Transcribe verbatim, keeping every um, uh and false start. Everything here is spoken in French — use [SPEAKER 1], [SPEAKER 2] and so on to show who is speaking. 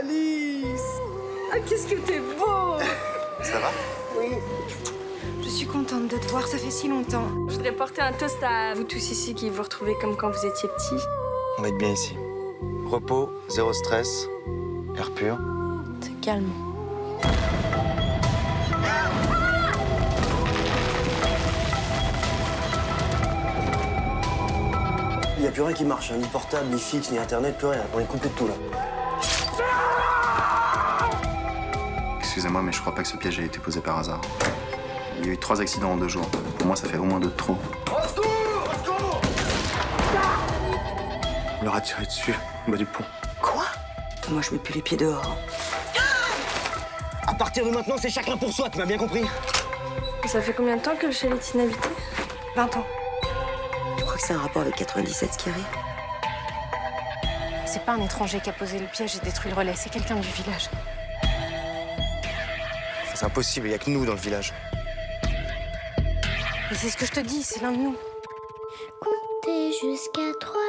[SPEAKER 1] Alice! Ah, qu'est-ce que t'es beau!
[SPEAKER 2] Ça va?
[SPEAKER 1] Oui.
[SPEAKER 3] Je suis contente de te voir, ça fait si longtemps.
[SPEAKER 4] Je voudrais porter un toast à vous tous ici qui vous retrouvez comme quand vous étiez petits.
[SPEAKER 2] On va être bien ici. Repos, zéro stress, air pur.
[SPEAKER 4] C'est calme.
[SPEAKER 5] Il n'y a plus rien qui marche, hein. Ni portable, ni fixe, ni internet, plus rien. On est coupé de tout là.
[SPEAKER 2] Excusez-moi, mais je crois pas que ce piège ait été posé par hasard. Il y a eu trois accidents en deux jours. Pour moi, ça fait au moins deux de trop.
[SPEAKER 5] Au secours! Au secours! On leur a tiré dessus, au bas du pont.
[SPEAKER 3] Quoi? Moi, je mets plus les pieds dehors.
[SPEAKER 5] À partir de maintenant, c'est chacun pour soi, tu m'as bien compris?
[SPEAKER 4] Ça fait combien de temps que le chalet est inhabité?
[SPEAKER 3] vingt ans.
[SPEAKER 6] Tu crois que c'est un rapport avec quatre-vingt-dix-sept, ce qui arrive?
[SPEAKER 3] C'est pas un étranger qui a posé le piège et détruit le relais, c'est quelqu'un du village.
[SPEAKER 2] C'est impossible, il y a que nous dans le village.
[SPEAKER 3] Mais c'est ce que je te dis, c'est l'un de nous.
[SPEAKER 7] Comptez jusqu'à trois.